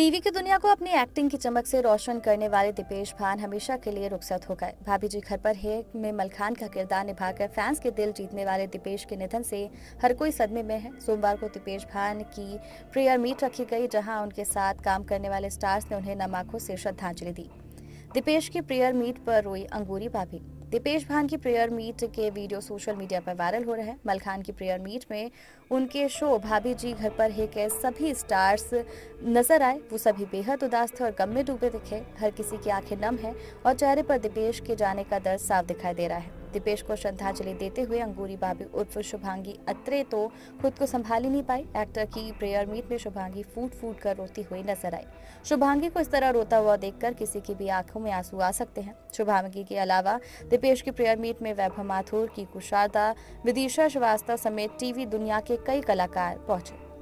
TV की दुनिया को अपनी एक्टिंग की चमक से रोशन करने वाले दीपेश भान हमेशा के लिए रुखसत हो गए। भाभी जी घर पर है में मलखान का किरदार निभाकर फैंस के दिल जीतने वाले दीपेश के निधन से हर कोई सदमे में है। सोमवार को दीपेश भान की प्रेयर मीट रखी गई, जहां उनके साथ काम करने वाले स्टार्स ने उन्हें नम आंखों से श्रद्धांजलि दी। दीपेश की प्रेयर मीट पर रोई अंगूरी भाभी। दीपेश भान की प्रेयर मीट के वीडियो सोशल मीडिया पर वायरल हो रहे हैं। मलखान की प्रेयर मीट में उनके शो भाभी जी घर पर है के सभी स्टार्स नजर आए। वो सभी बेहद उदास थे और गम में डूबे दिखे। हर किसी की आंखें नम हैं और चेहरे पर दीपेश के जाने का दर्द साफ दिखाई दे रहा है। दीपेश को श्रद्धांजलि देते हुए अंगूरी भाभी उर्फ शुभांगी अत्रे तो खुद को संभाल ही नहीं पाई। एक्टर की प्रेयर मीट में शुभांगी फूट फूट कर रोती हुई नजर आई। शुभांगी को इस तरह रोता हुआ देखकर किसी की भी आंखों में आंसू आ सकते हैं। शुभांगी के अलावा दीपेश की प्रेयर मीट में वैभव माथुर, कीकू शारदा, विदिशा श्रीवास्तव समेत टीवी दुनिया के कई कलाकार पहुंचे।